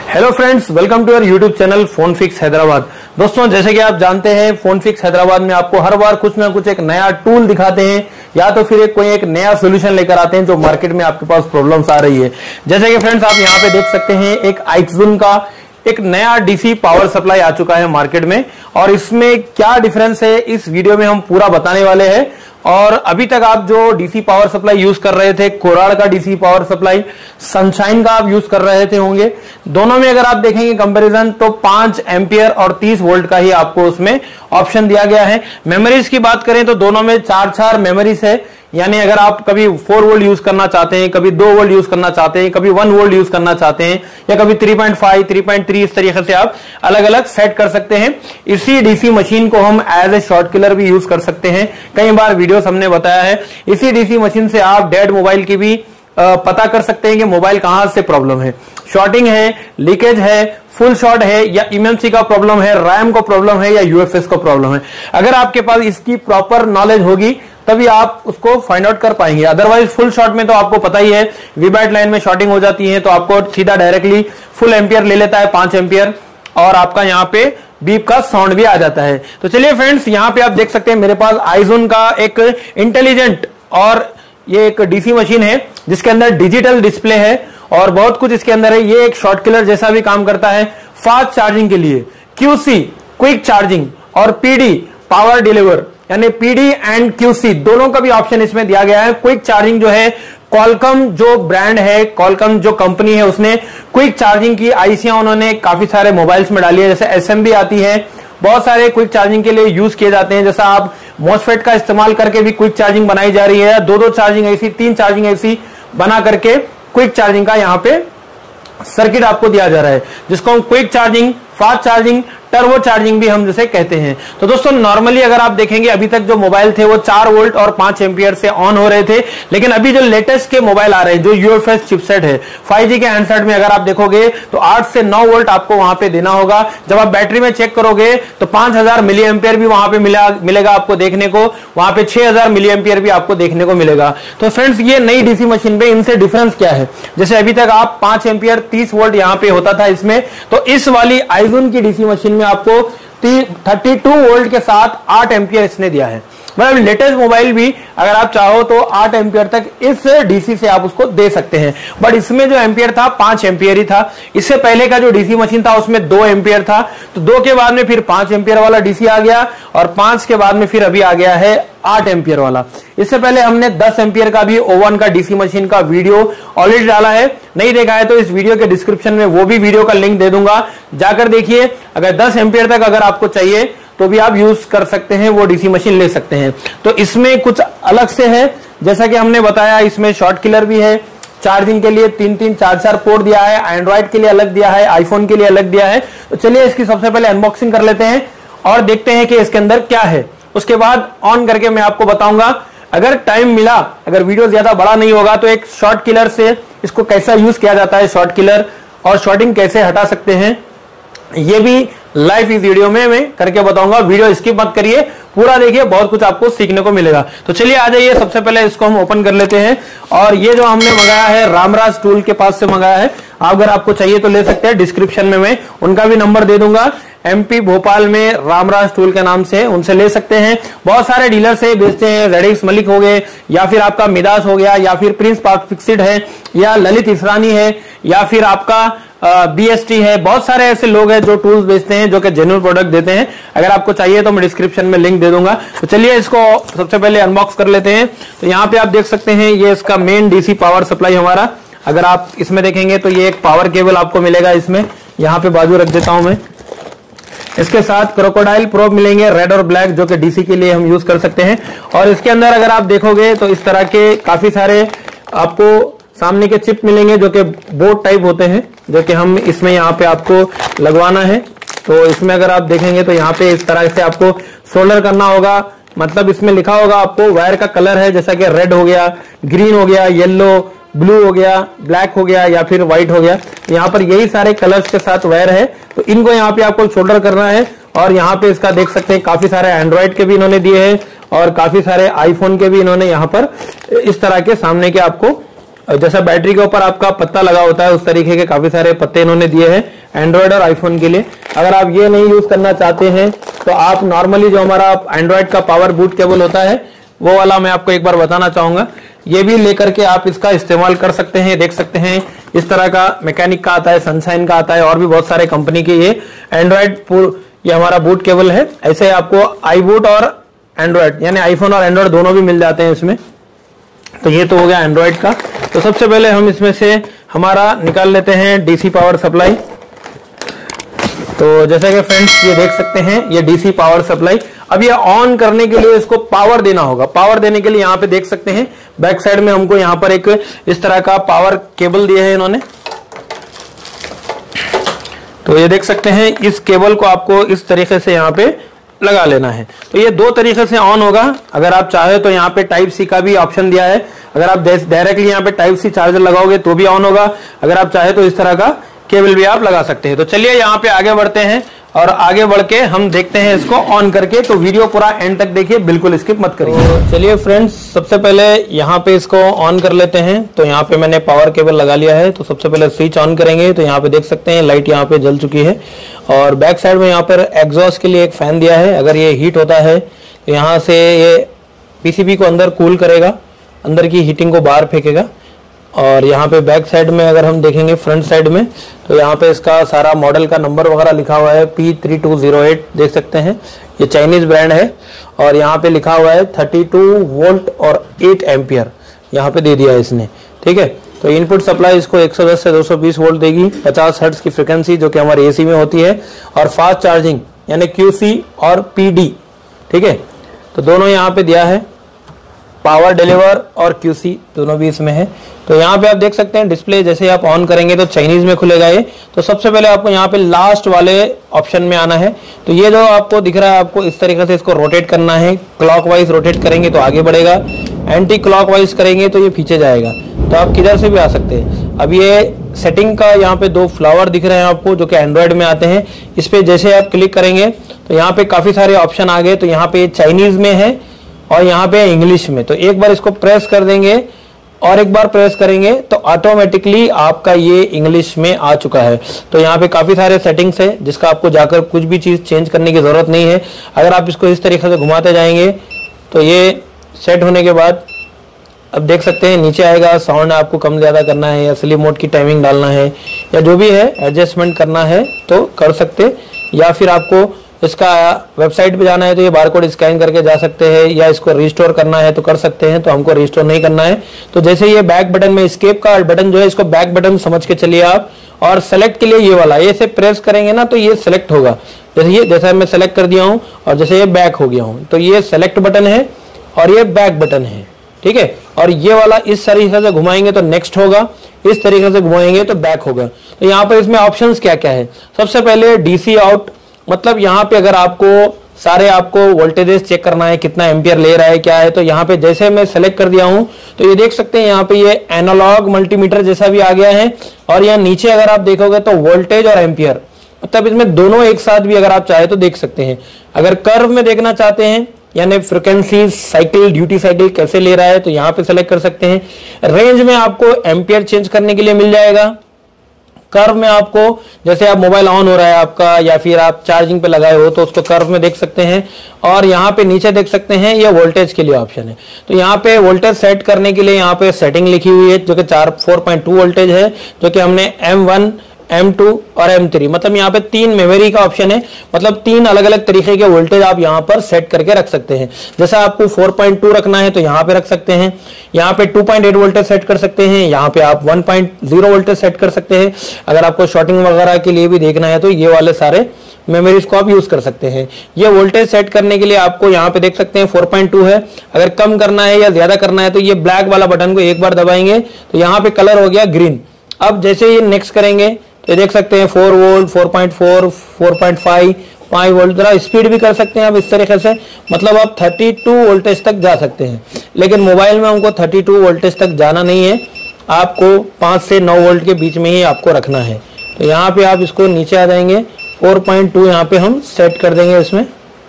Hello friends, welcome to our YouTube channel phone fix Hyderabad. दोस्तों, जैसे कि आप जानते हैं, फोन फिक्स हैदराबाद में आपको हर बार कुछ ना कुछ एक नया टूल दिखाते हैं या तो फिर कोई एक नया सोल्यूशन लेकर आते हैं जो मार्केट में आपके पास प्रॉब्लम्स आ रही है। जैसे कि फ्रेंड्स, आप यहाँ पे देख सकते हैं एक आइक्सजून का एक नया डीसी पावर सप्लाई आ चुका है मार्केट में, और इसमें क्या डिफरेंस है इस वीडियो में हम पूरा बताने वाले हैं। और अभी तक आप जो डीसी पावर सप्लाई यूज कर रहे थे, कोराड़ का डीसी पावर सप्लाई, सनशाइन का आप यूज कर रहे थे होंगे, दोनों में अगर आप देखेंगे कंपैरिजन तो 5 एम्पियर और 30 वोल्ट का ही आपको उसमें ऑप्शन दिया गया है। मेमोरीज की बात करें तो दोनों में 4 मेमोरीज है, यानी अगर आप कभी 4 वोल्ट यूज करना चाहते हैं, कभी 2 वोल्ट यूज करना चाहते हैं, कभी 1 वोल्ट यूज करना चाहते हैं, या कभी 3.5, 3.3, इस तरीके से आप अलग अलग सेट कर सकते हैं। इसी डीसी मशीन को हम एज ए शॉर्ट किलर भी यूज कर सकते हैं। कई बार वीडियोस हमने बताया है। इसी डीसी मशीन से आप डेड मोबाइल की भी पता कर सकते हैं कि मोबाइल कहां से प्रॉब्लम है, शॉर्टिंग है, लीकेज है, फुल शॉट है, या इमएमसी का प्रॉब्लम है, रैम को प्रॉब्लम है, या यूएफएस का प्रॉब्लम है। अगर आपके पास इसकी प्रॉपर नॉलेज होगी तभी आप उसको फाइंड आउट कर पाएंगे। अदरवाइज फुल शॉट में तो आपको पता ही है, वीबैट लाइन में शॉर्टिंग हो जाती है तो आपको सीधा डायरेक्टली फुल एम्पियर ले लेता है, 5 एम्पियर, और आपका यहाँ पे बीप का साउंड भी आ जाता है। तो चलिए फ्रेंड्स, यहाँ पे आप देख सकते हैं मेरे पास आइक्सजून का एक इंटेलिजेंट और ये एक डीसी मशीन है जिसके अंदर डिजिटल डिस्प्ले है और बहुत कुछ इसके अंदर है। ये एक शॉर्ट किलर जैसा भी काम करता है। फास्ट चार्जिंग के लिए क्यूसी क्विक चार्जिंग और पीडी पावर डिलीवर, यानी पीडी एंड क्यूसी दोनों का भी ऑप्शन इसमें दिया गया है। क्विक चार्जिंग जो है, कॉलकम जो ब्रांड है, कॉलकम जो कंपनी है, उसने क्विक चार्जिंग की आईसियां उन्होंने काफी सारे मोबाइल्स में डाली है। जैसे एसएमबी आती है, बहुत सारे क्विक चार्जिंग के लिए यूज किए जाते हैं। जैसा आप मॉसफेट का इस्तेमाल करके भी क्विक चार्जिंग बनाई जा रही है, 2 चार्जिंग ऐसी, 3 चार्जिंग ऐसी बना करके क्विक चार्जिंग का यहाँ पे सर्किट आपको दिया जा रहा है, जिसको हम quick charging, fast charging, turbo charging भी हम जिसे कहते हैं। तो दोस्तों, नॉर्मली अगर आप देखेंगे अभी तक जो मोबाइल थे वो 4 वोल्ट और 5 एम्पियर से ऑन हो रहे थे, लेकिन अभी जो लेटेस्ट के मोबाइल आ रहे हैं जो यूएफएस चिपसेट है 5G के हैंडसेट में, अगर आप देखोगे तो 8 से 9 वोल्ट आपको वहां पे देना होगा। जब आप बैटरी में चेक करोगे तो 5000 मिली एम्पियर भी वहां पे मिलेगा आपको देखने को, वहां पे 6000 मिली एम्पियर भी आपको देखने को मिलेगा। तो फ्रेंड्स, ये नई डीसी मशीन पे इनसे डिफरेंस क्या है? जैसे अभी तक आप 5 एम्पियर 30 वोल्ट यहाँ पे होता था इसमें, तो इस वाली आइक्सजून की डीसी मशीन में आपको 32 वोल्ट के साथ 8 एम्पियर इसने दिया है। मतलब लेटेस्ट मोबाइल भी अगर आप चाहो तो 8 एम्पियर तक इस डीसी से आप उसको दे सकते हैं। बट इसमें जो एम्पियर था 5 एम्पियर ही था। इससे पहले का जो डीसी मशीन था उसमें 2 एम्पियर था, तो 2 के बाद में फिर 5 एम्पियर वाला डीसी आ गया, और 5 के बाद में फिर अभी आ गया है 8 एम्पियर वाला। इससे पहले हमने 10 एम्पियर का भी ओवन का डीसी मशीन का वीडियो ऑलरेडी डाला है। नहीं देखा है तो इस वीडियो के डिस्क्रिप्शन में वो भी वीडियो का लिंक दे दूंगा, जाकर देखिए। अगर 10 एम्पियर तक अगर आपको चाहिए तो भी आप यूज कर सकते हैं, वो डीसी मशीन ले सकते हैं। तो इसमें कुछ अलग से है, जैसा कि हमने बताया, इसमें शॉर्ट किलर भी है, चार्जिंग के लिए 3-3, 4-4 पोर्ट दिया है, एंड्रॉइड के लिए अलग दिया है, आईफोन के लिए अलग दिया है। तो चलिए इसकी सबसे पहले अनबॉक्सिंग कर लेते हैं और देखते हैं कि इसके अंदर क्या है। उसके बाद ऑन करके मैं आपको बताऊंगा। अगर टाइम मिला, अगर वीडियो ज्यादा बड़ा नहीं होगा, तो एक शॉर्ट किलर से इसको कैसा यूज किया जाता है, शॉर्ट किलर, और शॉर्टिंग कैसे हटा सकते हैं, ये भी लाइव इस वीडियो में मैं करके बताऊंगा। वीडियो स्किप मत करिए, पूरा देखिए, बहुत कुछ आपको सीखने को मिलेगा। तो चलिए आ जाइए, सबसे पहले इसको हम ओपन कर लेते हैं। और ये जो हमने मंगाया है रामराज टूल के पास से मंगाया है। अगर आपको चाहिए तो ले सकते हैं, डिस्क्रिप्शन में मैं उनका भी नंबर दे दूंगा। एमपी भोपाल में रामराज टूल के नाम से उनसे ले सकते हैं। बहुत सारे डीलर से बेचते हैं, रेडिक्स मलिक हो गए, या फिर आपका मिदास हो गया, या फिर प्रिंस पार्क फिक्सिड है, या ललित इसरानी है, या फिर आपका बीएसटी है। बहुत सारे ऐसे लोग हैं जो टूल्स बेचते हैं, जो कि जेन्युइन प्रोडक्ट देते हैं। अगर आपको चाहिए तो मैं डिस्क्रिप्शन में लिंक दे दूंगा। तो चलिए इसको सबसे पहले अनबॉक्स कर लेते हैं। तो यहाँ पे आप देख सकते हैं, ये इसका मेन डीसी पावर सप्लाई हमारा। अगर आप इसमें देखेंगे तो ये एक पावर केबल आपको मिलेगा इसमें, यहाँ पे बाजू रख देता हूं मैं। इसके साथ क्रोकोडाइल प्रोब मिलेंगे, रेड और ब्लैक, जो कि डीसी के लिए हम यूज कर सकते हैं। और इसके अंदर अगर आप देखोगे तो इस तरह के काफी सारे आपको सामने के चिप मिलेंगे, जो कि बोर्ड टाइप होते हैं, जो कि हम इसमें यहाँ पे आपको लगवाना है। तो इसमें अगर आप देखेंगे तो यहाँ पे इस तरह से आपको सोल्डर करना होगा। मतलब इसमें लिखा होगा आपको वायर का कलर है, जैसा कि रेड हो गया, ग्रीन हो गया, येलो, ब्लू हो गया, ब्लैक हो गया, या फिर व्हाइट हो गया। यहाँ पर यही सारे कलर्स के साथ वायर है, तो इनको यहाँ पे आपको सोल्डर करना है। और यहाँ पे इसका देख सकते हैं काफी सारे एंड्रॉइड के भी इन्होंने दिए हैं, और काफी सारे आईफोन के भी इन्होंने यहाँ पर इस तरह के सामने के आपको जैसा बैटरी के ऊपर आपका पत्ता लगा होता है उस तरीके के काफी सारे पत्ते इन्होंने दिए हैं। एंड्रॉयड और आईफोन के लिए। अगर आप ये नहीं यूज करना चाहते हैं तो आप नॉर्मली जो हमारा एंड्रॉयड का पावर बूट केबल होता है वो वाला मैं आपको एक बार बताना चाहूंगा, ये भी लेकर के आप इसका इस्तेमाल कर सकते हैं। देख सकते हैं इस तरह का मैकेनिक का आता है, सनशाइन का आता है और भी बहुत सारे कंपनी के ये एंड्रॉयड ये हमारा बूट केबल है। ऐसे आपको आई बूट और एंड्रॉयड यानी आईफोन और एंड्रॉयड दोनों भी मिल जाते हैं इसमें। तो ये तो हो गया एंड्रॉयड का। तो सबसे पहले हम इसमें से हमारा निकाल लेते हैं डीसी पावर सप्लाई। तो जैसे कि फ्रेंड्स ये देख सकते हैं ये डीसी पावर सप्लाई। अब ये ऑन करने के लिए इसको पावर देना होगा। पावर देने के लिए यहाँ पे देख सकते हैं बैक साइड में हमको यहाँ पर एक इस तरह का पावर केबल दिया है इन्होंने। तो ये देख सकते हैं इस केबल को आपको इस तरीके से यहाँ पे लगा लेना है। तो ये दो तरीके से ऑन होगा। अगर आप चाहे तो यहाँ पे टाइप सी का भी ऑप्शन दिया है। अगर आप डायरेक्टली यहाँ पे टाइप सी चार्जर लगाओगे तो भी ऑन होगा। अगर आप चाहे तो इस तरह का केबल भी आप लगा सकते हैं। तो चलिए यहाँ पे आगे बढ़ते हैं और आगे बढ़ के हम देखते हैं इसको ऑन करके। तो वीडियो पूरा एंड तक देखिए, बिल्कुल स्किप मत करिए। तो चलिए फ्रेंड्स सबसे पहले यहाँ पे इसको ऑन कर लेते हैं। तो यहाँ पे मैंने पावर केबल लगा लिया है। तो सबसे पहले स्विच ऑन करेंगे तो यहाँ पे देख सकते हैं लाइट यहाँ पे जल चुकी है और बैक साइड में यहाँ पर एग्जॉस्ट के लिए एक फैन दिया है। अगर ये हीट होता है तो यहाँ से ये पीसीबी को अंदर कूल करेगा, अंदर की हीटिंग को बाहर फेंकेगा। और यहाँ पे बैक साइड में अगर हम देखेंगे फ्रंट साइड में तो यहाँ पे इसका सारा मॉडल का नंबर वगैरह लिखा हुआ है P3208 देख सकते हैं। ये चाइनीज ब्रांड है और यहाँ पे लिखा हुआ है 32 वोल्ट और 8 एम्पियर यहाँ पे दे दिया है इसने। ठीक है, तो इनपुट सप्लाई इसको 110 से 220 वोल्ट देगी, 50 हर्ट्ज की फ्रिक्वेंसी जो कि हमारे एसी में होती है और फास्ट चार्जिंग यानी QC और PD। ठीक है, तो दोनों यहाँ पे दिया है, पावर डिलीवर और QC दोनों भी इसमें है। तो यहाँ पे आप देख सकते हैं डिस्प्ले जैसे आप ऑन करेंगे तो चाइनीज में खुलेगा ये। तो सबसे पहले आपको यहाँ पे लास्ट वाले ऑप्शन में आना है। तो ये जो आपको दिख रहा है आपको इस तरीके से इसको रोटेट करना है। क्लॉकवाइज रोटेट करेंगे तो आगे बढ़ेगा, एंटी क्लॉकवाइज करेंगे तो ये पीछे जाएगा। तो आप किधर से भी आ सकते हैं। अब ये सेटिंग का यहाँ पे दो फ्लावर दिख रहे हैं आपको जो कि एंड्रॉयड में आते हैं। इस पे जैसे आप क्लिक करेंगे तो यहाँ पे काफी सारे ऑप्शन आ गए। तो यहाँ पे चाइनीज में है और यहाँ पे इंग्लिश में। तो एक बार इसको प्रेस कर देंगे और एक बार प्रेस करेंगे तो ऑटोमेटिकली आपका ये इंग्लिश में आ चुका है। तो यहाँ पे काफी सारे सेटिंग्स है जिसका आपको जाकर कुछ भी चीज चेंज करने की जरूरत नहीं है। अगर आप इसको इस तरीके से घुमाते जाएंगे तो ये सेट होने के बाद अब देख सकते हैं नीचे आएगा। साउंड आपको कम ज्यादा करना है या स्लीप मोड की टाइमिंग डालना है या जो भी है एडजस्टमेंट करना है तो कर सकते, या फिर आपको इसका वेबसाइट पे जाना है तो ये बारकोड स्कैन करके जा सकते हैं, या इसको रिस्टोर करना है तो कर सकते हैं। तो हमको रिस्टोर नहीं करना है। तो जैसे ये बैक बटन में एस्केप का बटन जो है इसको बैक बटन समझ के चलिए आप। और सेलेक्ट के लिए ये वाला ये से प्रेस करेंगे ना तो ये सेलेक्ट होगा। जैसे मैं सेलेक्ट कर दिया हूँ और जैसे ये बैक हो गया हूँ तो ये सेलेक्ट बटन है और ये बैक बटन है। ठीक है, और ये वाला इस तरीके से घुमाएंगे तो नेक्स्ट होगा, इस तरीके से घुमाएंगे तो बैक होगा। तो यहाँ पर इसमें ऑप्शंस क्या क्या है। सबसे पहले डीसी आउट, मतलब यहाँ पे अगर आपको सारे आपको वोल्टेजेस चेक करना है कितना एम्पियर ले रहा है क्या है। तो यहाँ पे जैसे मैं सेलेक्ट कर दिया हूँ तो ये देख सकते हैं यहाँ पे ये एनालॉग मल्टीमीटर जैसा भी आ गया है। और यहाँ नीचे अगर आप देखोगे तो वोल्टेज और एम्पियर, मतलब इसमें दोनों एक साथ भी अगर आप चाहे तो देख सकते हैं। अगर कर्व में देखना चाहते हैं यानी फ्रिक्वेंसी साइकिल ड्यूटी साइकिल कैसे ले रहा है तो यहाँ पे सेलेक्ट कर सकते हैं। रेंज में आपको एम्पियर चेंज करने के लिए मिल जाएगा। कर्व में आपको जैसे आप मोबाइल ऑन हो रहा है आपका या फिर आप चार्जिंग पे लगाए हो तो उसको कर्व में देख सकते हैं। और यहाँ पे नीचे देख सकते हैं ये वोल्टेज के लिए ऑप्शन है। तो यहाँ पे वोल्टेज सेट करने के लिए यहाँ पे सेटिंग लिखी हुई है जो कि 4.2 वोल्टेज है, जो कि हमने M1 M2 और M3 मतलब यहाँ पे 3 मेमोरी का ऑप्शन है। मतलब 3 अलग अलग तरीके के वोल्टेज आप यहाँ पर सेट करके रख सकते हैं। जैसा आपको 4.2 रखना है तो यहाँ पे रख सकते हैं। यहाँ पे 2.8 वोल्टेज सेट कर सकते हैं। यहाँ पे आप 1.0 वोल्टेज सेट कर सकते हैं। अगर आपको शॉर्टिंग वगैरह के लिए भी देखना है तो ये वाले सारे मेमोरीज को आप यूज कर सकते हैं। ये वोल्टेज सेट करने के लिए आपको यहाँ पे देख सकते हैं 4.2 है। अगर कम करना है या ज्यादा करना है तो ये ब्लैक वाला बटन को एक बार दबाएंगे तो यहाँ पे कलर हो गया ग्रीन। अब जैसे ये नेक्स्ट करेंगे तो देख सकते हैं 4 वोल्ट 4.4 4.5 5 वोल्ट। जरा स्पीड भी कर सकते हैं आप इस तरीके से, मतलब आप 32 वोल्टेज तक जा सकते हैं। लेकिन मोबाइल में हमको 32 वोल्टेज तक जाना नहीं है, आपको 5 से 9 वोल्ट के बीच में ही आपको रखना है। तो यहाँ पे आप इसको नीचे आ जाएंगे 4.2 यहाँ पे हम सेट कर देंगे इसमें।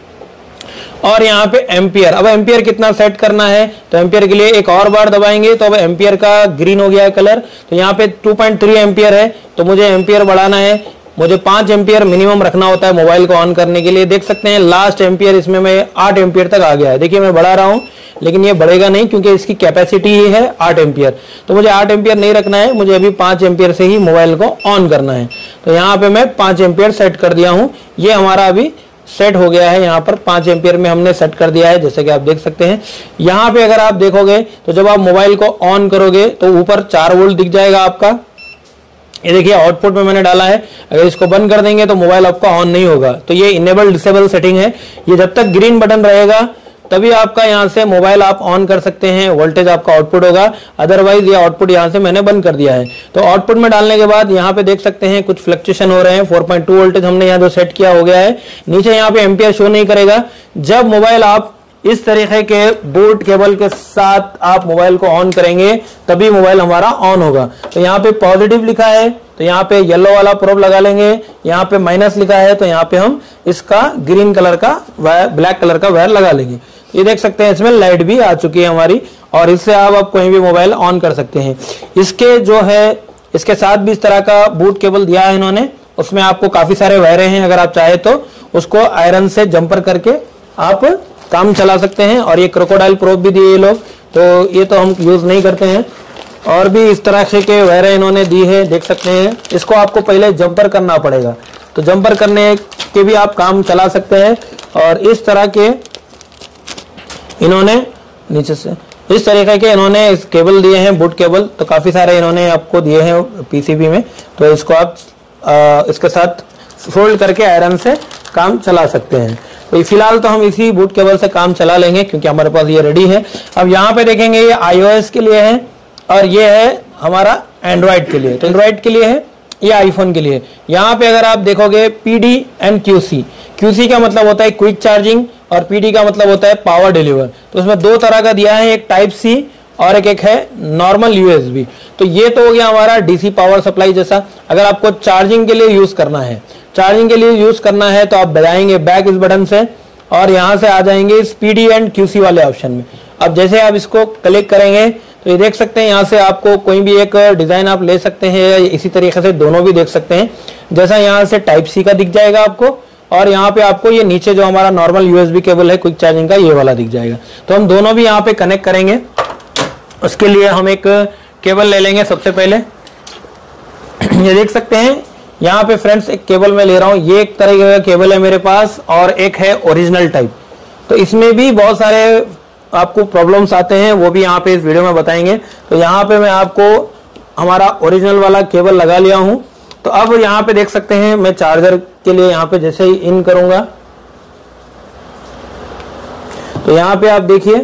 और यहाँ पे एम्पियर, अब एम्पियर कितना सेट करना है तो एम्पियर के लिए एक और बार दबाएंगे तो अब एम्पियर का ग्रीन हो गया है कलर। तो यहाँ पे 2.3 एम्पियर है तो मुझे एम्पियर बढ़ाना है मुझे 5 एम्पियर मिनिमम रखना होता है मोबाइल को ऑन करने के लिए। देख सकते हैं लास्ट एम्पियर इसमें मैं 8 एम्पियर तक आ गया है। देखिए मैं बढ़ा रहा हूं लेकिन ये बढ़ेगा नहीं क्योंकि इसकी कैपेसिटी ही है 8 एम्पियर। तो मुझे 8 एम्पियर नहीं रखना है, मुझे अभी 5 एम्पियर से ही मोबाइल को ऑन करना है। तो यहाँ पे मैं 5 एम्पियर सेट कर दिया हूँ। ये हमारा अभी सेट हो गया है, यहाँ पर 5 एम्पियर में हमने सेट कर दिया है जैसे कि आप देख सकते हैं। यहाँ पे अगर आप देखोगे तो जब आप मोबाइल को ऑन करोगे तो ऊपर 4 वोल्ट दिख जाएगा आपका। ये देखिए आउटपुट में मैंने डाला है। अगर इसको बंद कर देंगे तो मोबाइल आपका ऑन नहीं होगा। तो ये इनेबल डिसेबल सेटिंग है। ये जब तक ग्रीन बटन रहेगा तभी आपका यहाँ से मोबाइल आप ऑन कर सकते हैं, वोल्टेज आपका आउटपुट होगा। अदरवाइज ये आउटपुट यहाँ से मैंने बंद कर दिया है। तो आउटपुट में डालने के बाद यहाँ पे देख सकते हैं कुछ फ्लक्चुएशन हो रहे हैं। 4.2 वोल्टेज हमने यहाँ जो सेट किया हो गया है। नीचे यहाँ पे एम्पियर शो नहीं करेगा। जब मोबाइल आप इस तरीके के बोट केबल के साथ आप मोबाइल को ऑन करेंगे तभी मोबाइल हमारा ऑन होगा। तो यहाँ पे पॉजिटिव लिखा है तो यहाँ पे येलो वाला प्रोब लगा लेंगे। यहाँ पे माइनस लिखा है तो यहाँ पे हम इसका ग्रीन कलर का वायर, ब्लैक कलर का वायर लगा लेंगे। ये देख सकते हैं इसमें लाइट भी आ चुकी है हमारी और इससे आप कोई भी मोबाइल ऑन कर सकते हैं। इसके जो है इसके साथ भी इस तरह का बूट केबल दिया है इन्होंने। उसमें आपको काफी सारे वायरे हैं, अगर आप चाहे तो उसको आयरन से जंपर करके आप काम चला सकते हैं। और ये क्रोकोडाइल प्रोब भी दिए ये लोग, तो ये तो हम यूज नहीं करते हैं। और भी इस तरह से के वायरे इन्होंने दी है, देख सकते हैं। इसको आपको पहले जंपर करना पड़ेगा, तो जंपर करने के भी आप काम चला सकते हैं। और इस तरह के इन्होंने नीचे से इस तरीके के इन्होंने इस केबल दिए हैं, बूट केबल। तो काफी सारे इन्होंने आपको दिए हैं पीसीबी में। तो इसको आप इसके साथ फोल्ड करके आयरन से काम चला सकते हैं। तो फिलहाल तो हम इसी बूट केबल से काम चला लेंगे क्योंकि हमारे पास ये रेडी है। अब यहाँ पे देखेंगे ये iOS के लिए है और ये है हमारा एंड्रॉइड के लिए। तो एंड्रॉइड के लिए है, ये आईफोन के लिए। यहाँ पे अगर आप देखोगे PD एंड QC, QC का मतलब होता है क्विक चार्जिंग और PD का मतलब होता है पावर डिलीवर। तो उसमें 2 तरह का दिया है, एक टाइप C और एक है नॉर्मल USB। तो ये तो हो गया हमारा DC पावर सप्लाई जैसा। अगर आपको चार्जिंग के लिए यूज करना है, चार्जिंग के लिए यूज करना है तो आप दबाएंगे बैक इस बटन से और यहां से आ जाएंगे इस PD एंड QC वाले ऑप्शन में। अब जैसे आप इसको क्लिक करेंगे तो ये देख सकते हैं यहाँ से आपको कोई भी एक डिजाइन आप ले सकते हैं, या इसी तरीके से दोनों भी देख सकते हैं। जैसा यहाँ से टाइप C का दिख जाएगा आपको और यहाँ पे आपको ये नीचे जो हमारा नॉर्मल USB केबल है क्विक चार्जिंग का, ये वाला दिख जाएगा। तो हम दोनों भी यहाँ पे कनेक्ट करेंगे। उसके लिए हम एक केबल ले लेंगे सबसे पहले। ये देख सकते हैं यहाँ पे फ्रेंड्स एक केबल मैं ले रहा हूँ। ये एक तरह का केबल है मेरे पास और एक है ओरिजिनल टाइप। तो इसमें भी बहुत सारे आपको प्रॉब्लम्स आते हैं, वो भी यहाँ पे इस वीडियो में बताएंगे। तो यहाँ पे मैं आपको हमारा ओरिजिनल वाला केबल लगा लिया हूँ। तो अब यहाँ पे देख सकते हैं मैं चार्जर के लिए यहाँ पे जैसे ही इन करूंगा तो यहाँ पे आप देखिए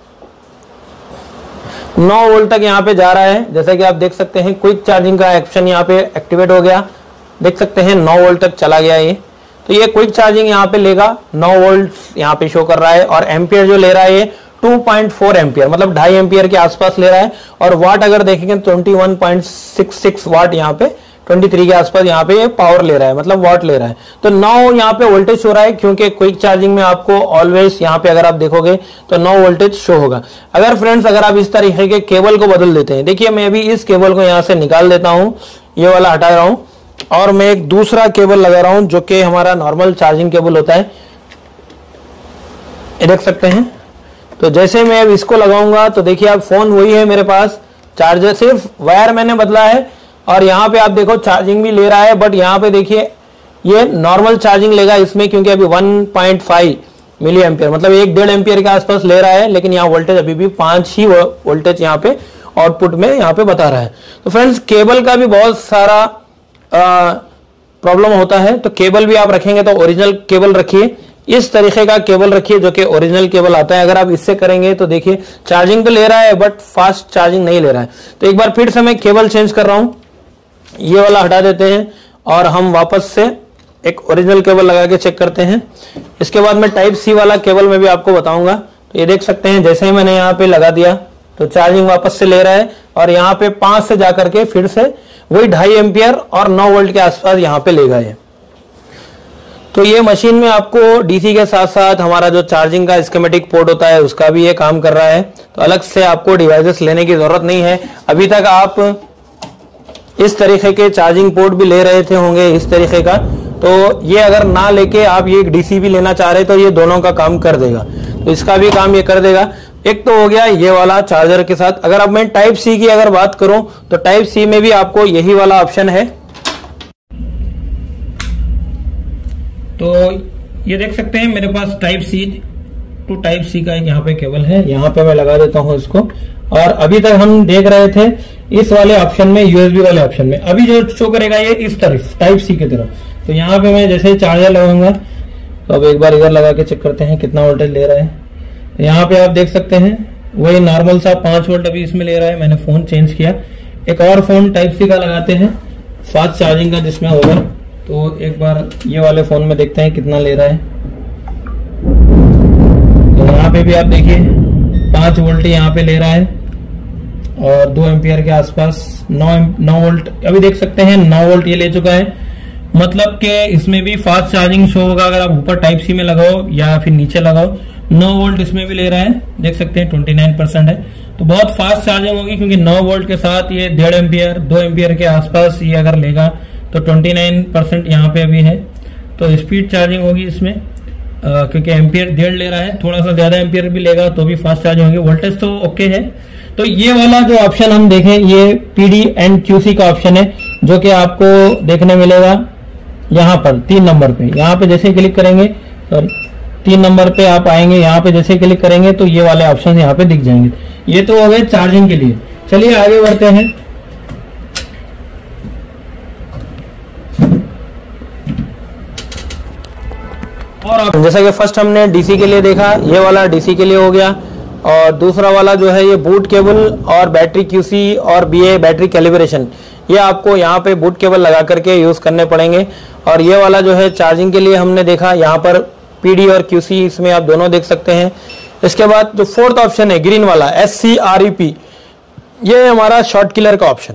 9 वोल्ट तक यहाँ पे जा रहा है। जैसा कि आप देख सकते हैं क्विक चार्जिंग का ऑप्शन यहाँ पे एक्टिवेट हो गया। देख सकते हैं 9 वोल्ट तक चला गया ये। तो ये क्विक चार्जिंग यहाँ पे लेगा, 9 वोल्ट यहाँ पे शो कर रहा है। और एम्पियर जो ले रहा है ये 2.4 एम्पियर मतलब 2.5 एम्पियर के आसपास ले रहा है। और वाट अगर देखेंगे 21.66 वाट यहाँ पे 23 के आसपास यहाँ पे ये पावर ले रहा है, मतलब वाट ले रहा है। तो 9 यहाँ पे वोल्टेज शो रहा है क्योंकि क्विक चार्जिंग में आपको ऑलवेज यहाँ पे अगर आप देखोगे तो 9 वोल्टेज शो होगा। अगर फ्रेंड्स अगर आप इस तरीके के केबल को बदल देते हैं, देखिए मैं अभी इस केबल को यहाँ से निकाल देता हूँ, ये वाला हटा रहा हूँ और मैं एक दूसरा केबल लगा रहा हूँ जो कि हमारा नॉर्मल चार्जिंग केबल होता है। ये देख सकते हैं। तो जैसे मैं अब इसको लगाऊंगा तो देखिए अब फोन वही है मेरे पास, चार्जर सिर्फ वायर मैंने बदला है। और यहाँ पे आप देखो चार्जिंग भी ले रहा है, बट यहाँ पे देखिए ये नॉर्मल चार्जिंग लेगा इसमें क्योंकि अभी 1.5 मिली एम्पियर मतलब 1.5 एम्पियर के आसपास ले रहा है। लेकिन यहाँ वोल्टेज अभी भी 5 ही वोल्टेज यहाँ पे आउटपुट में यहाँ पे बता रहा है। तो फ्रेंड्स केबल का भी बहुत सारा प्रॉब्लम होता है। तो केबल भी आप रखेंगे तो ओरिजिनल केबल रखिए, इस तरीके का केबल रखिए जो कि ओरिजिनल केबल आता है। अगर आप इससे करेंगे तो देखिए चार्जिंग तो ले रहा है बट फास्ट चार्जिंग नहीं ले रहा है। तो एक बार फिर से मैं केबल चेंज कर रहा हूं, ये वाला हटा देते हैं और हम वापस से एक ओरिजिनल केबल लगा के चेक करते हैं। इसके बाद मैं टाइप C वाला केबल में भी आपको बताऊंगा। तो ये देख सकते हैं जैसे ही मैंने यहाँ पे लगा दिया तो चार्जिंग वापस से ले रहा है और यहाँ पे 5 से जाकर के फिर से वही 2.5 एम्पियर और 9 वोल्ट के आसपास यहाँ पे लेगा ये। तो ये मशीन में आपको DC के साथ साथ हमारा जो चार्जिंग का स्कीमेटिक पोर्ट होता है उसका भी ये काम कर रहा है। तो अलग से आपको डिवाइसेस लेने की जरूरत नहीं है। अभी तक आप इस तरीके के चार्जिंग पोर्ट भी ले रहे थे होंगे इस तरीके का, तो ये अगर ना लेके आप ये एक डीसी भी लेना चाह रहे तो ये दोनों का काम कर देगा, तो इसका भी काम ये कर देगा। एक तो हो गया ये वाला चार्जर के साथ। अगर अब मैं टाइप सी की अगर बात करूं तो टाइप सी में भी आपको यही वाला ऑप्शन है। तो ये देख सकते हैं मेरे पास type C to type C का एक यहाँ पे केबल है, यहाँ पे मैं लगा देता हूँ इसको। और अभी तक हम देख रहे थे इस वाले ऑप्शन में, यूएसबी वाले ऑप्शन में, अभी जो शो करेगा ये इस तरफ टाइप सी की तरफ। तो यहाँ पे मैं जैसे चार्जर लगाऊंगा तो अब एक बार इधर लगा के चेक करते हैं कितना वोल्टेज ले रहा है। तो यहाँ पे आप देख सकते हैं वही नॉर्मल सा 5 वोल्ट अभी इसमें ले रहा है। मैंने फोन चेंज किया, एक और फोन टाइप सी का लगाते हैं फास्ट चार्जिंग का जिसमें होगा। तो एक बार ये वाले फोन में देखते हैं कितना ले रहा है। तो यहाँ पे भी आप देखिए 5 वोल्ट यहाँ पे ले रहा है और 2 एम्पियर के आसपास 9 वोल्ट अभी देख सकते हैं 9 वोल्ट ये ले चुका है। मतलब कि इसमें भी फास्ट चार्जिंग शो होगा अगर आप ऊपर टाइप सी में लगाओ या फिर नीचे लगाओ। 9 वोल्ट इसमें भी ले रहा है, देख सकते हैं 29% है। तो बहुत फास्ट चार्जिंग होगी क्योंकि 9 वोल्ट के साथ ये 1.5 एम्पियर 2 एम्पियर के आसपास ये अगर लेगा तो 29% यहाँ पे अभी है। तो स्पीड चार्जिंग होगी इसमें क्योंकि एम्पियर 1.5 ले रहा है, थोड़ा सा ज्यादा एम्पियर भी लेगा तो भी फास्ट चार्जिंग होगी। वोल्टेज तो ओके है। तो ये वाला जो ऑप्शन हम देखें ये पीडी एंड क्यूसी का ऑप्शन है जो कि आपको देखने मिलेगा यहाँ पर 3 नंबर पे। यहाँ पे जैसे क्लिक करेंगे, सॉरी 3 नंबर पे आप आएंगे, यहाँ पे जैसे क्लिक करेंगे तो ये वाले ऑप्शन यहाँ पे दिख जाएंगे। ये तो हो गए चार्जिंग के लिए। चलिए आगे बढ़ते हैं। और जैसा कि फर्स्ट हमने डीसी के लिए देखा, ये वाला डीसी के लिए हो गया। और दूसरा वाला जो है ये बूट केबल और बैटरी क्यूसी और बीए बैटरी कैलिब्रेशन, ये आपको यहाँ पे बूट केबल लगा करके यूज करने पड़ेंगे। और ये वाला जो है चार्जिंग के लिए हमने देखा, यहाँ पर पीडी और क्यूसी इसमें आप दोनों देख सकते हैं। इसके बाद जो फोर्थ ऑप्शन है ग्रीन वाला SCREP, ये हमारा शॉर्ट किलर का ऑप्शन।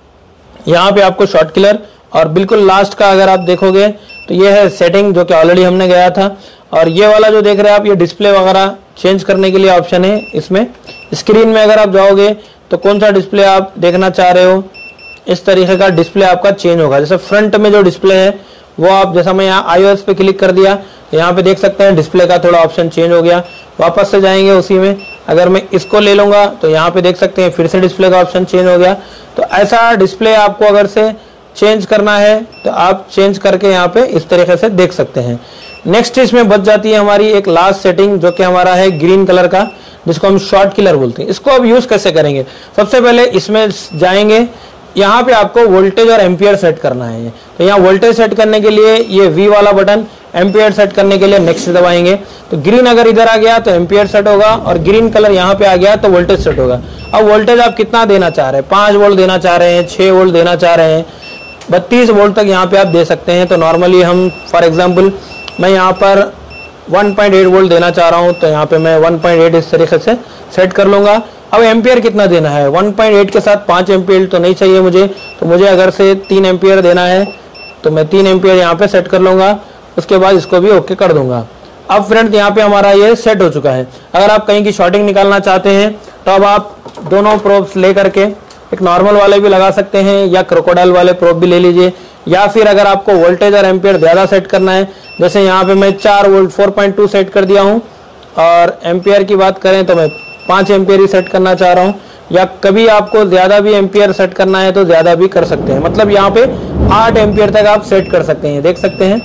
यहाँ पे आपको शॉर्ट किलर और बिल्कुल लास्ट का अगर आप देखोगे तो ये है सेटिंग जो कि ऑलरेडी हमने गया था। और ये वाला जो देख रहे हैं आप ये डिस्प्ले वगैरह चेंज करने के लिए ऑप्शन है। इसमें स्क्रीन में अगर आप जाओगे तो कौन सा डिस्प्ले आप देखना चाह रहे हो इस तरीके का डिस्प्ले आपका चेंज होगा। जैसे फ्रंट में जो डिस्प्ले है वो आप, जैसा मैं यहाँ iOS पे क्लिक कर दिया तो यहाँ पे देख सकते हैं डिस्प्ले का थोड़ा ऑप्शन चेंज हो गया। वापस से जाएंगे उसी में, अगर मैं इसको ले लूंगा तो यहाँ पे देख सकते हैं फिर से डिस्प्ले का ऑप्शन चेंज हो गया। तो ऐसा डिस्प्ले आपको अगर से चेंज करना है तो आप चेंज करके यहाँ पे इस तरीके से देख सकते हैं। नेक्स्ट इसमें बच जाती है हमारी एक लास्ट सेटिंग जो कि हमारा है ग्रीन कलर का, जिसको हम शॉर्ट किलर बोलते हैं। इसको अब यूज कैसे करेंगे, सबसे पहले इसमें जाएंगे, यहाँ पे आपको वोल्टेज और एम्पियर सेट करना है। तो यहाँ वोल्टेज सेट करने के लिए ये वी वाला बटन, एम्पियर सेट करने के लिए नेक्स्ट दबाएंगे। तो ग्रीन अगर इधर आ गया तो एम्पियर सेट होगा और ग्रीन कलर यहाँ पे आ गया तो वोल्टेज सेट होगा। अब वोल्टेज आप कितना देना चाह रहे हैं, 5 वोल्ट देना चाह रहे हैं, 6 वोल्ट देना चाह रहे हैं, 32 वोल्ट तक यहाँ पे आप दे सकते हैं। तो नॉर्मली हम फॉर एग्जाम्पल मैं यहाँ पर 1.8 वोल्ट देना चाह रहा हूँ तो यहाँ पे मैं 1.8 इस तरीके से सेट कर लूंगा। अब एम्पियर कितना देना है, 1.8 के साथ 5 एम्पियर तो नहीं चाहिए मुझे, तो मुझे अगर से 3 एम्पियर देना है तो मैं 3 एम्पियर यहाँ पे सेट कर लूंगा। उसके बाद इसको भी ओके कर दूंगा। अब फ्रेंड्स यहाँ पे हमारा ये सेट हो चुका है। अगर आप कहीं की शॉर्टिंग निकालना चाहते हैं तो अब आप दोनों प्रोब्स ले करके एक नॉर्मल वाले भी लगा सकते हैं या क्रोकोडाइल वाले प्रोब भी ले लीजिए। या फिर अगर आपको वोल्टेज और एम्पियर ज्यादा सेट करना है, जैसे यहाँ पे मैं 4 वोल्ट 4.2 सेट कर दिया हूँ और एम्पियर की बात करें तो मैं 5 एम्पियर ही सेट करना चाह रहा हूँ, या कभी आपको ज्यादा भी एम्पियर सेट करना है तो ज्यादा भी कर सकते हैं। मतलब यहाँ पे 8 एम्पियर तक आप सेट कर सकते हैं। देख सकते हैं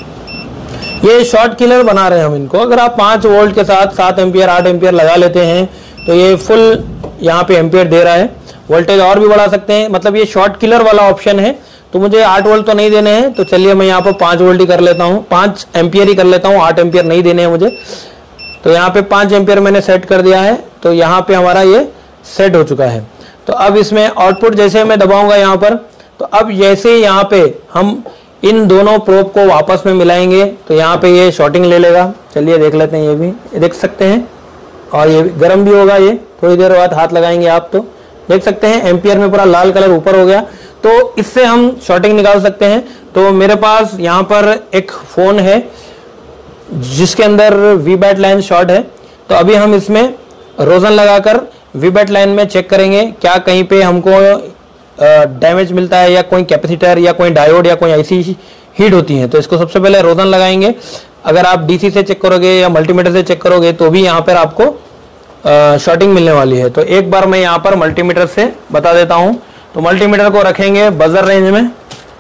ये शॉर्ट किलर बना रहे हैं हम इनको। अगर आप 5 वोल्ट के साथ 7 एम्पियर 8 एम्पियर लगा लेते हैं तो ये फुल यहाँ पे एम्पियर दे रहा है। वोल्टेज और भी बढ़ा सकते हैं, मतलब ये शॉर्ट किलर वाला ऑप्शन है। तो मुझे 8 वोल्ट तो नहीं देने हैं, तो चलिए मैं यहाँ पर 5 वोल्ट ही कर लेता हूँ, 5 एम्पियर ही कर लेता हूँ, 8 एम्पियर नहीं देने हैं मुझे। तो यहाँ पे 5 एम्पियर मैंने सेट कर दिया है। तो यहाँ पे हमारा ये सेट हो चुका है। तो अब इसमें आउटपुट जैसे मैं दबाऊंगा यहाँ पर, तो अब जैसे यहाँ पे हम इन दोनों प्रोब को आपस में मिलाएंगे तो यहाँ पे ये शॉर्टिंग ले लेगा। चलिए देख लेते हैं, ये भी देख सकते हैं और ये गर्म भी होगा। ये थोड़ी देर बाद हाथ लगाएंगे आप तो देख सकते हैं एम्पियर में पूरा लाल कलर ऊपर हो गया। तो इससे हम शॉर्टिंग निकाल सकते हैं। तो मेरे पास यहाँ पर एक फोन है जिसके अंदर वीबैट लाइन शॉर्ट है। तो अभी हम इसमें रोजन लगाकर वीबैट लाइन में चेक करेंगे क्या कहीं पे हमको डैमेज मिलता है या कोई कैपेसिटर या कोई डायोड या कोई ऐसी हीट होती है, तो इसको सबसे पहले रोजन लगाएंगे। अगर आप डीसी से चेक करोगे या मल्टीमीटर से चेक करोगे तो भी यहाँ पर आपको शॉर्टिंग मिलने वाली है। तो एक बार मैं यहाँ पर मल्टीमीटर से बता देता हूँ। तो मल्टीमीटर को रखेंगे बजर रेंज में,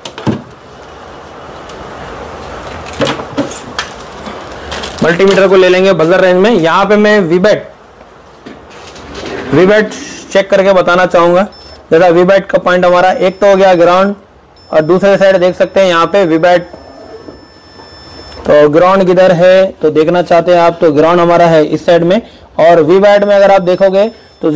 मल्टीमीटर को ले लेंगे बजर रेंज में। यहाँ पे मैं वीबैट चेक करके बताना चाहूंगा। जैसा वीबैट का पॉइंट हमारा एक तो हो गया ग्राउंड, और दूसरे साइड देख सकते हैं यहाँ पे वीबैट। तो ग्राउंड किधर है तो देखना चाहते हैं आप, तो ग्राउंड हमारा है इस साइड में, और वीबैट में अगर आप देखोगे तो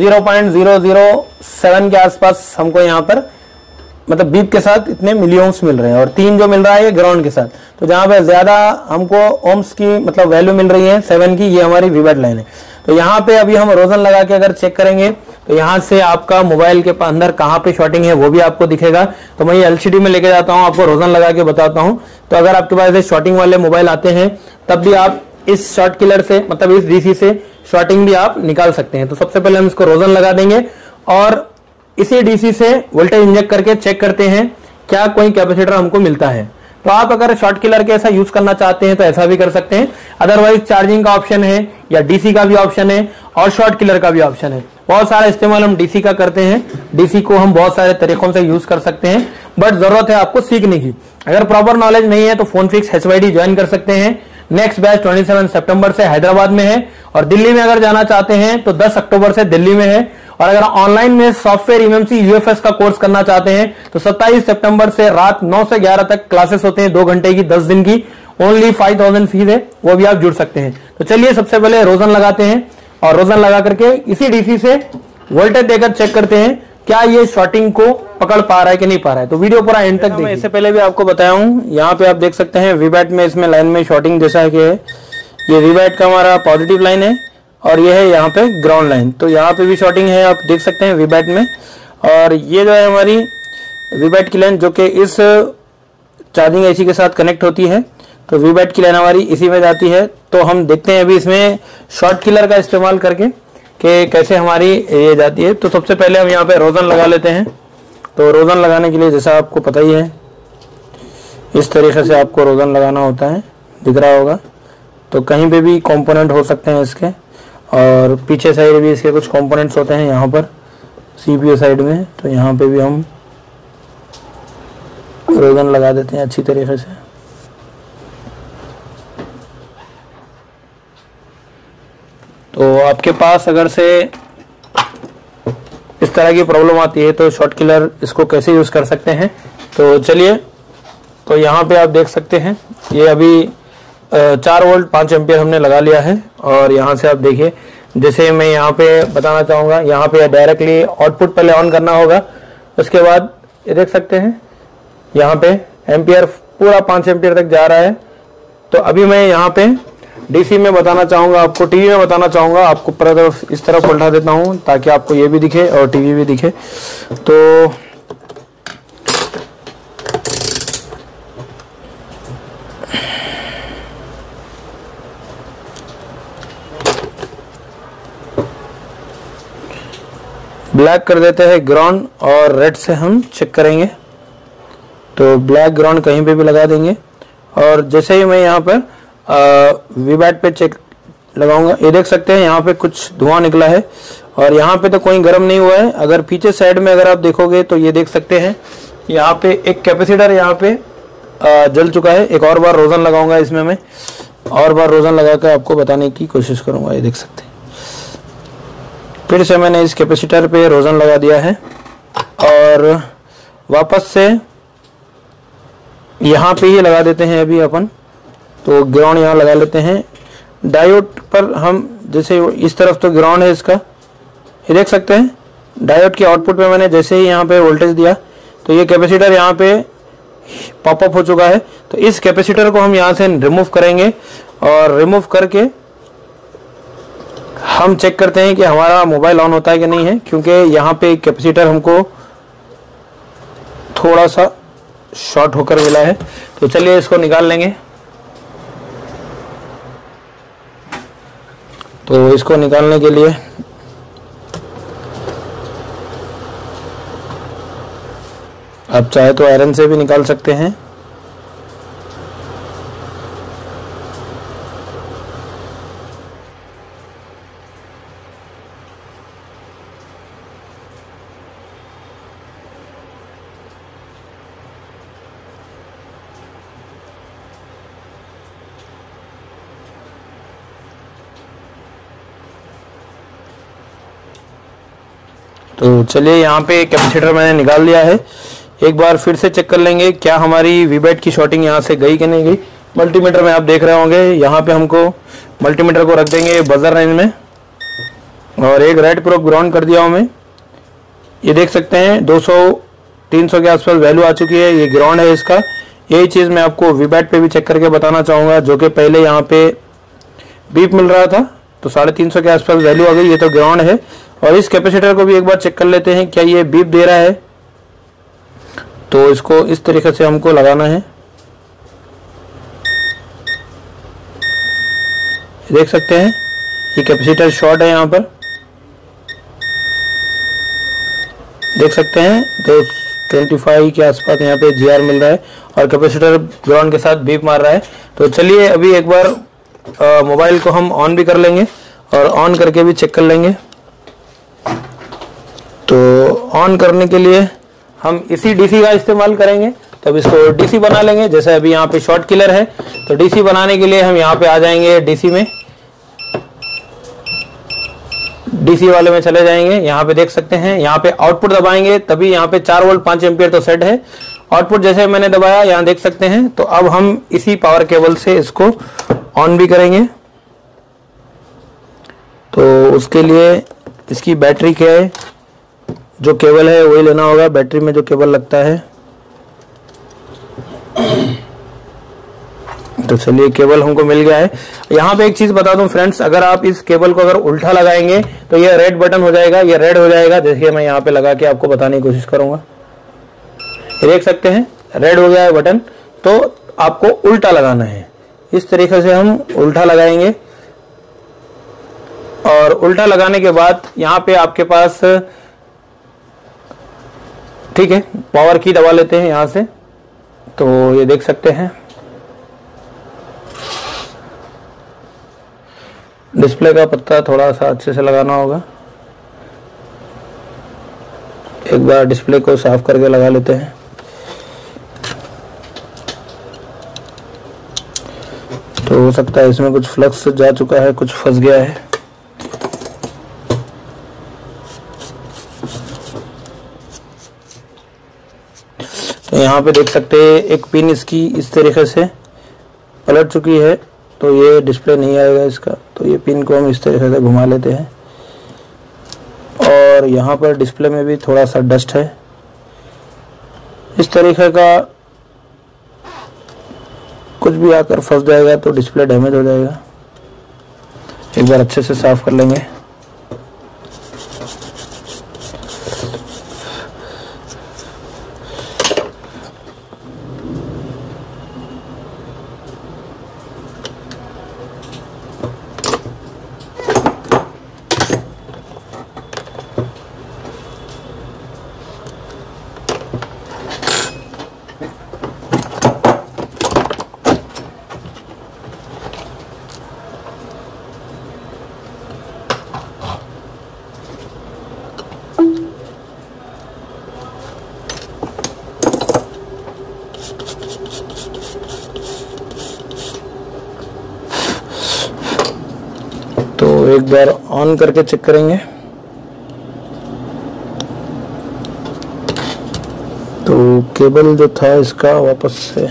0.007 के आसपास हमको यहाँ पर मतलब बीप के साथ इतने मिलियंस मिल रहे हैं, और 3 जो मिल रहा है ये ग्राउंड के साथ। तो जहां पे ज्यादा हमको ओम्स की मतलब वैल्यू मिल रही है 7 की, ये हमारी वीबैट लाइन है। तो यहाँ पे अभी हम रोजन लगा के अगर चेक करेंगे तो यहाँ से आपका मोबाइल के अंदर कहाँ पे शॉर्टिंग है वो भी आपको दिखेगा। तो मैं ये एलसीडी में लेके जाता हूँ, आपको रोजन लगा के बताता हूँ। तो अगर आपके पास ऐसे शॉर्टिंग वाले मोबाइल आते हैं तब भी आप इस शॉर्ट किलर से मतलब इस डीसी से शॉर्टिंग भी आप निकाल सकते हैं। तो सबसे पहले हम इसको रोजन लगा देंगे और इसी डीसी से वोल्टेज इंजेक्ट करके चेक करते हैं क्या कोई कैपेसिटर हमको मिलता है। तो आप अगर शॉर्ट किलर के ऐसा यूज करना चाहते हैं तो ऐसा भी कर सकते हैं, अदरवाइज चार्जिंग का ऑप्शन है या डीसी का भी ऑप्शन है और शॉर्ट किलर का भी ऑप्शन है। बहुत सारा इस्तेमाल हम डीसी का करते हैं, डीसी को हम बहुत सारे तरीकों से यूज कर सकते हैं, बट जरूरत है आपको सीखने की। अगर प्रॉपर नॉलेज नहीं है तो फोनफिक्स HYD ज्वाइन कर सकते हैं। नेक्स्ट बैच 27 सितंबर से हैदराबाद में है, और दिल्ली में अगर जाना चाहते हैं तो 10 अक्टूबर से दिल्ली में है। और अगर ऑनलाइन में सॉफ्टवेयर एमएमसी यूएफएस का कोर्स करना चाहते हैं तो 27 सितंबर से रात 9 से 11 तक क्लासेस होते हैं, 2 घंटे की 10 दिन की, ओनली 5000 फीस है, वो भी आप जुड़ सकते हैं। तो चलिए सबसे पहले रोजन लगाते हैं, और रोजन लगा करके इसी डीसी से वोल्टेज देकर चेक करते हैं क्या ये शॉर्टिंग को पकड़ पा रहा है कि नहीं पा रहा है। तो वीडियो पूरा एंड तक देखिए। इससे पहले भी आपको बताया हूं, यहाँ पे आप देख सकते हैं वीबैट में इसमें लाइन में शॉर्टिंग जैसा कि है, ये वीबैट का हमारा पॉजिटिव लाइन है और ये है यहाँ पे ग्राउंड लाइन। तो यहाँ पे भी शॉर्टिंग है, आप देख सकते हैं वीबैट में। और ये जो है हमारी वीबैट की लाइन जो कि इस चार्जिंग एसी के साथ कनेक्ट होती है, तो वीबैट की लाइन हमारी इसी में जाती है। तो हम देखते हैं अभी इसमें शॉर्ट किलर का इस्तेमाल करके कि कैसे हमारी ये जाती है। तो सबसे पहले हम यहाँ पे रोजन लगा लेते हैं। तो रोजन लगाने के लिए जैसा आपको पता ही है इस तरीके से आपको रोजन लगाना होता है, दिख रहा होगा। तो कहीं पे भी कंपोनेंट हो सकते हैं इसके, और पीछे साइड भी इसके कुछ कंपोनेंट्स होते हैं यहाँ पर सीपीयू साइड में। तो यहाँ पे भी हम रोजन लगा देते हैं अच्छी तरीके से। तो आपके पास अगर से इस तरह की प्रॉब्लम आती है तो शॉर्ट किलर इसको कैसे यूज कर सकते हैं, तो चलिए। तो यहाँ पे आप देख सकते हैं ये अभी 4 वोल्ट 5 एम्पियर हमने लगा लिया है। और यहाँ से आप देखिए, जैसे मैं यहाँ पे बताना चाहूंगा, यहाँ पे डायरेक्टली आउटपुट पहले ऑन करना होगा, उसके बाद ये देख सकते हैं यहाँ पे एम्पियर पूरा 5 एम्पियर तक जा रहा है। तो अभी मैं यहाँ पे डीसी में बताना चाहूंगा, आपको टीवी में बताना चाहूंगा। आपको पर तरफ इस तरफ उल्टा देता हूँ ताकि आपको ये भी दिखे और टीवी भी दिखे। तो ब्लैक कर देते हैं ग्राउंड, और रेड से हम चेक करेंगे। तो ब्लैक ग्राउंड कहीं पे भी लगा देंगे, और जैसे ही मैं यहाँ पर वीबैट पे चेक लगाऊंगा, ये देख सकते हैं यहाँ पे कुछ धुआं निकला है, और यहाँ पे तो कोई गर्म नहीं हुआ है। अगर पीछे साइड में अगर आप देखोगे तो ये देख सकते हैं यहाँ पे एक कैपेसिटर यहाँ पे जल चुका है। एक और बार रोजन लगाऊंगा इसमें, मैं और बार रोजन लगा कर आपको बताने की कोशिश करूंगा। ये देख सकते हैं फिर से मैंने इस कैपेसिटर पे रोजन लगा दिया है, और वापस से यहाँ पे ही लगा देते हैं अभी अपन। तो ग्राउंड यहाँ लगा लेते हैं। डायोड पर हम जैसे इस तरफ तो ग्राउंड है इसका, ये देख सकते हैं डायोड के आउटपुट पे मैंने जैसे ही यहाँ पे वोल्टेज दिया तो ये कैपेसिटर यहाँ पे पॉपअप हो चुका है। तो इस कैपेसिटर को हम यहाँ से रिमूव करेंगे, और रिमूव करके हम चेक करते हैं कि हमारा मोबाइल ऑन होता है कि नहीं है, क्योंकि यहाँ पे कैपेसिटर हमको थोड़ा सा शॉर्ट होकर मिला है। तो चलिए इसको निकाल लेंगे। तो इसको निकालने के लिए आप चाहे तो आयरन से भी निकाल सकते हैं। तो चलिए यहाँ पे कैपेसिटर मैंने निकाल लिया है। एक बार फिर से चेक कर लेंगे क्या हमारी वीबैट की शॉर्टिंग यहाँ से गई कि नहीं गई। मल्टीमीटर में आप देख रहे होंगे, यहाँ पे हमको मल्टीमीटर को रख देंगे बजर रेंज में और एक रेड प्रोब ग्राउंड कर दिया हूँ मैं। ये देख सकते हैं 200-300 के आसपास वैल्यू आ चुकी है, ये ग्राउंड है इसका। यही चीज़ मैं आपको वीबैट पे भी चेक करके बताना चाहूँगा, जो कि पहले यहाँ पे बीप मिल रहा था तो 350 के आसपास वैल्यू आ गई, ये तो ग्राउंड है। और इस कैपेसिटर को भी एक बार चेक कर लेते हैं क्या ये बीप दे रहा है। तो इसको इस तरीके से हमको लगाना है, देख सकते हैं ये कैपेसिटर शॉर्ट है, यहाँ पर देख सकते हैं 225 के आसपास यहाँ पे जीआर मिल रहा है और कैपेसिटर ग्राउंड के साथ बीप मार रहा है। तो चलिए अभी एक बार मोबाइल को हम ऑन भी कर लेंगे और ऑन करके भी चेक कर लेंगे। तो ऑन करने के लिए हम इसी डीसी का इस्तेमाल करेंगे, तब इसको डीसी बना लेंगे। जैसे अभी यहाँ पे शॉर्ट किलर है तो डीसी बनाने के लिए हम यहाँ पे आ जाएंगे, डीसी में, डीसी वाले में चले जाएंगे। यहाँ पे देख सकते हैं, यहाँ पे आउटपुट दबाएंगे तभी यहाँ पे 4 वोल्ट 5 एम्पियर तो सेट है। आउटपुट जैसे मैंने दबाया यहाँ देख सकते हैं। तो अब हम इसी पावर केबल से इसको ऑन भी करेंगे। तो उसके लिए इसकी बैटरी क्या है, जो केबल है वही लेना होगा, बैटरी में जो केबल लगता है। तो चलिए केबल हमको मिल गया है। यहाँ पे एक चीज बता दूं फ्रेंड्स, अगर आप इस केबल को अगर उल्टा लगाएंगे तो ये रेड बटन हो जाएगा, ये रेड हो जाएगा। देखिए मैं यहाँ पे लगा के आपको बताने की कोशिश करूंगा, ये देख सकते हैं रेड हो गया है बटन। तो आपको उल्टा लगाना है, इस तरीके से हम उल्टा लगाएंगे और उल्टा लगाने के बाद यहाँ पे आपके पास, ठीक है, पावर की दबा लेते हैं यहां से। तो ये देख सकते हैं डिस्प्ले का पत्ता थोड़ा सा अच्छे से लगाना होगा। एक बार डिस्प्ले को साफ करके लगा लेते हैं। तो हो सकता है इसमें कुछ फ्लक्स जा चुका है, कुछ फंस गया है। तो यहाँ पे देख सकते हैं एक पिन इसकी इस तरीके से पलट चुकी है, तो ये डिस्प्ले नहीं आएगा इसका। तो ये पिन को हम इस तरीके से घुमा लेते हैं और यहाँ पर डिस्प्ले में भी थोड़ा सा डस्ट है, इस तरीके का कुछ भी आकर फंस जाएगा तो डिस्प्ले डैमेज हो जाएगा। एक बार अच्छे से साफ कर लेंगे। तो एक बार ऑन करके चेक करेंगे। तो केबल जो था इसका वापस से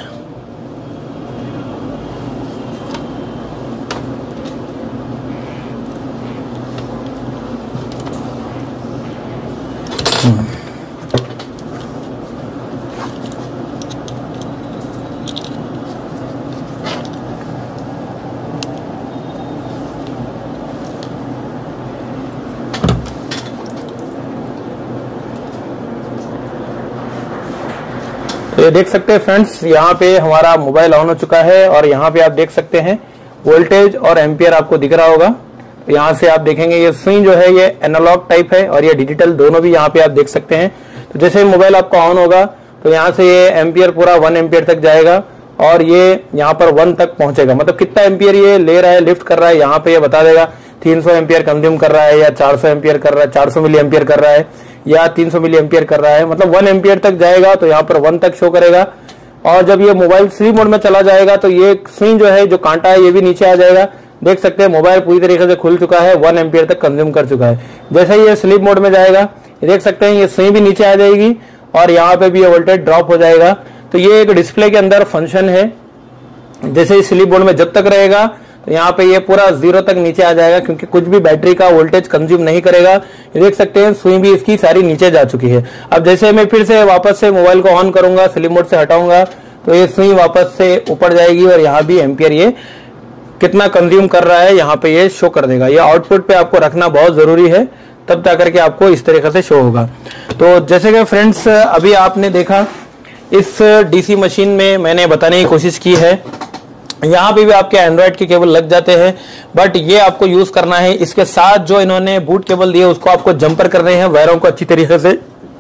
तो ये देख सकते हैं फ्रेंड्स, यहाँ पे हमारा मोबाइल ऑन हो चुका है और यहाँ पे आप देख सकते हैं वोल्टेज और एम्पियर आपको दिख रहा होगा। तो यहाँ से आप देखेंगे ये सुई जो है ये एनालॉग टाइप है और ये डिजिटल, दोनों भी यहाँ पे आप देख सकते हैं। तो जैसे मोबाइल आपका ऑन होगा तो यहाँ से ये एम्पियर पूरा 1 एम्पियर तक जाएगा और ये यहाँ पर 1 तक पहुंचेगा। मतलब कितना एम्पियर ये ले रहा है, लिफ्ट कर रहा है, यहाँ पे ये बता देगा 300 एम्पियर कंज्यूम कर रहा है या 400 एम्पियर कर रहा है, 400 मिली एम्पियर कर रहा है या 300 मिली एम्पियर कर रहा है। मतलब 1 एम्पियर तक जाएगा तो यहाँ पर 1 तक शो करेगा। और जब ये मोबाइल स्लीप मोड में चला जाएगा तो ये स्विंग जो है, जो कांटा है, ये भी नीचे आ जाएगा। देख सकते हैं मोबाइल पूरी तरीके से खुल चुका है, 1 एम्पियर तक कंज्यूम कर चुका है। जैसे ही ये स्लीप मोड में जाएगा, देख सकते हैं ये स्विंग भी नीचे आ जाएगी और यहाँ पे भी ये वोल्टेज ड्रॉप हो जाएगा। तो ये एक डिस्प्ले के अंदर फंक्शन है। जैसे ही स्लीप मोड में जब तक रहेगा तो यहाँ पे ये पूरा 0 तक नीचे आ जाएगा, क्योंकि कुछ भी बैटरी का वोल्टेज कंज्यूम नहीं करेगा। ये देख सकते हैं सुई भी इसकी सारी नीचे जा चुकी है। अब जैसे मैं फिर से वापस से मोबाइल को ऑन करूंगा, स्लीप मोड से हटाऊंगा, तो ये सुई वापस से ऊपर जाएगी और यहाँ भी एम्पियर ये कितना कंज्यूम कर रहा है यहाँ पे ये शो कर देगा। ये आउटपुट पे आपको रखना बहुत जरूरी है, तब जाकर के आपको इस तरीके से शो होगा। तो जैसे कि फ्रेंड्स अभी आपने देखा, इस डीसी मशीन में मैंने बताने की कोशिश की है, यहाँ पे भी आपके एंड्रॉइड के केबल लग जाते हैं, बट ये आपको यूज करना है। इसके साथ जो इन्होंने बूट केबल दिए उसको आपको जंपर करने हैं वायरों को अच्छी तरीके से।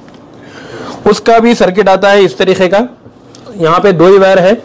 उसका भी सर्किट आता है इस तरीके का, यहाँ पे 2 ही वायर है,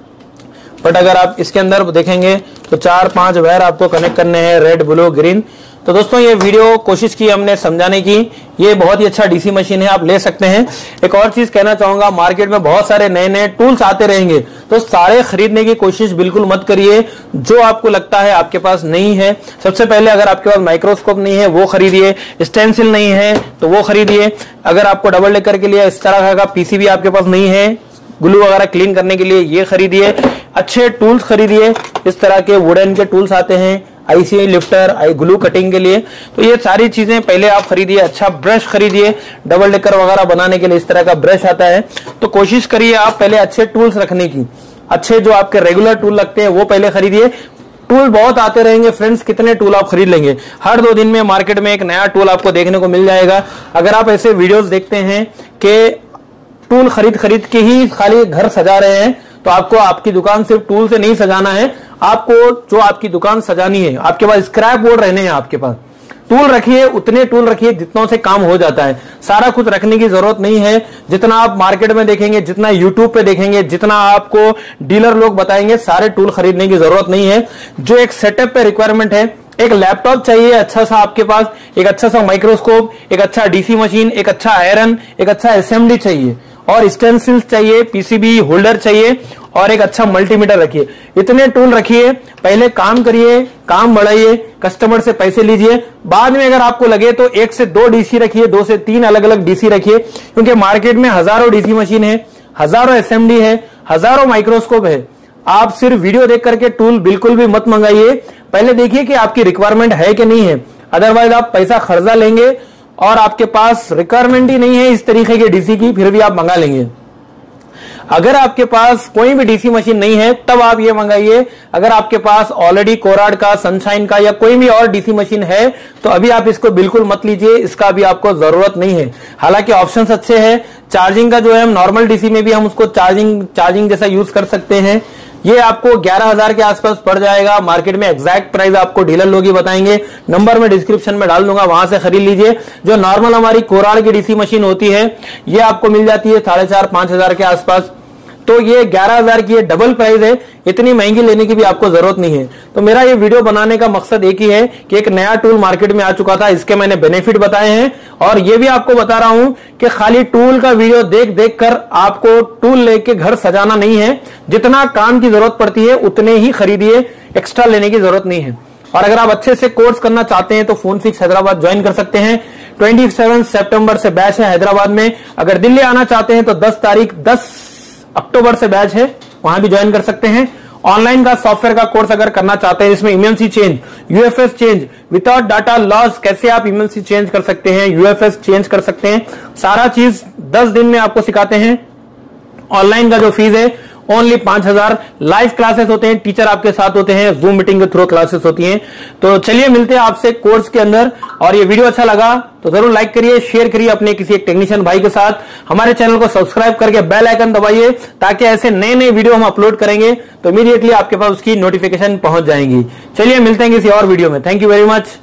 बट अगर आप इसके अंदर देखेंगे तो 4-5 वायर आपको कनेक्ट करने हैं, रेड, ब्लू, ग्रीन। तो दोस्तों ये वीडियो कोशिश की हमने समझाने की, ये बहुत ही अच्छा डीसी मशीन है, आप ले सकते हैं। एक और चीज कहना चाहूंगा, मार्केट में बहुत सारे नए नए टूल्स आते रहेंगे, तो सारे खरीदने की कोशिश बिल्कुल मत करिए। जो आपको लगता है आपके पास नहीं है, सबसे पहले अगर आपके पास माइक्रोस्कोप नहीं है वो खरीदिए, स्टेंसिल नहीं है तो वो खरीदिए। अगर आपको डबल डेकर के लिए इस तरह का पीसीबी आपके पास नहीं है, ग्लू वगैरह क्लीन करने के लिए, ये खरीदिए। अच्छे टूल्स खरीदिए, इस तरह के वुडन के टूल्स आते हैं, आईसीआई लिफ्टर, ग्लू कटिंग के लिए, तो ये सारी चीजें पहले आप खरीदिए। अच्छा ब्रश खरीदिए, डबल डेकर वगैरह बनाने के लिए इस तरह का ब्रश आता है। तो कोशिश करिए आप पहले अच्छे टूल्स रखने की, अच्छे जो आपके रेगुलर टूल लगते हैं वो पहले खरीदिए। टूल बहुत आते रहेंगे फ्रेंड्स, कितने टूल आप खरीद लेंगे? हर 2 दिन में मार्केट में एक नया टूल आपको देखने को मिल जाएगा। अगर आप ऐसे वीडियोस देखते हैं कि टूल खरीद के ही खाली घर सजा रहे हैं, तो आपको आपकी दुकान सिर्फ टूल से नहीं सजाना है, आपको जो आपकी दुकान सजानी है, आपके पास स्क्रैप बोर्ड रहने हैं, आपके पास टूल रखिए, उतने टूल रखिए जितनों से काम हो जाता है। सारा कुछ रखने की जरूरत नहीं है। जितना आप मार्केट में देखेंगे, जितना यूट्यूब पे देखेंगे, जितना आपको डीलर लोग बताएंगे, सारे टूल खरीदने की जरूरत नहीं है। जो एक सेटअप पे रिक्वायरमेंट है, एक लैपटॉप चाहिए अच्छा सा आपके पास, एक अच्छा सा माइक्रोस्कोप, एक अच्छा डीसी मशीन, एक अच्छा आयरन, एक अच्छा असेंबली चाहिए और स्टेंसिल्स चाहिए, पीसीबी होल्डर चाहिए और एक अच्छा मल्टीमीटर रखिए। इतने टूल रखिए, पहले काम करिए, काम बढ़ाइए, कस्टमर से पैसे लीजिए। बाद में अगर आपको लगे तो 1 से 2 डीसी रखिए, 2 से 3 अलग अलग डीसी रखिए, क्योंकि मार्केट में हजारों डीसी मशीन है, हजारों असेंबली है, हजारों माइक्रोस्कोप है। आप सिर्फ वीडियो देख करके टूल बिल्कुल भी मत मंगाइए, पहले देखिए कि आपकी रिक्वायरमेंट है कि नहीं है। अदरवाइज आप पैसा खर्चा लेंगे और आपके पास रिक्वायरमेंट ही नहीं है इस तरीके के डीसी की, फिर भी आप मंगा लेंगे। अगर आपके पास कोई भी डीसी मशीन नहीं है तब आप ये मंगाइए। अगर आपके पास ऑलरेडी कोराड का, सनशाइन का या कोई भी और डीसी मशीन है तो अभी आप इसको बिल्कुल मत लीजिए, इसका भी आपको जरूरत नहीं है। हालांकि ऑप्शंस अच्छे हैं, चार्जिंग का जो है, हम नॉर्मल डीसी में भी हम उसको चार्जिंग जैसा यूज कर सकते हैं। ये आपको 11,000 के आसपास पड़ जाएगा। मार्केट में एग्जैक्ट प्राइस आपको डीलर लोग ही बताएंगे, नंबर में डिस्क्रिप्शन में डाल दूंगा, वहां से खरीद लीजिए। जो नॉर्मल हमारी कोराड की डीसी मशीन होती है ये आपको मिल जाती है 4,500-5,000 के आसपास। तो ये 11,000 की डबल प्राइस है, इतनी महंगी लेने की भी आपको जरूरत नहीं है। तो मेरा ये वीडियो बनाने का मकसद एक ही है कि एक नया टूल मार्केट में आ चुका था, इसके मैंने बेनिफिट बताए हैं और ये भी आपको बता रहा हूं कि खाली टूल का वीडियो देख कर आपको टूल लेके घर सजाना नहीं है। जितना काम की जरूरत पड़ती है उतने ही खरीदिए, एक्स्ट्रा लेने की जरूरत नहीं है। और अगर आप अच्छे से कोर्स करना चाहते हैं तो फोनफिक्स हैदराबाद ज्वाइन कर सकते हैं। 27 सितंबर से बैच है हैदराबाद में। अगर दिल्ली आना चाहते हैं तो 10 अक्टूबर से बैच है, वहां भी ज्वाइन कर सकते हैं। ऑनलाइन का सॉफ्टवेयर का कोर्स अगर करना चाहते हैं, इसमें eMMC change, UFS change, without data loss, कैसे आप इमेंसी चेंज कर सकते हैं, यूएफएस चेंज कर सकते हैं, सारा चीज 10 दिन में आपको सिखाते हैं। ऑनलाइन का जो फीस है ओनली 5,000। लाइव क्लासेस होते हैं, टीचर आपके साथ होते हैं, जूम मीटिंग के थ्रू क्लासेस होती हैं। तो चलिए मिलते हैं आपसे कोर्स के अंदर। और ये वीडियो अच्छा लगा तो जरूर लाइक करिए, शेयर करिए अपने किसी एक टेक्नीशियन भाई के साथ। हमारे चैनल को सब्सक्राइब करके बेल आइकन दबाइए, ताकि ऐसे नए नए वीडियो हम अपलोड करेंगे तो इमीडिएटली आपके पास उसकी नोटिफिकेशन पहुंच जाएंगी। चलिए मिलते हैं किसी और वीडियो में। Thank you very much.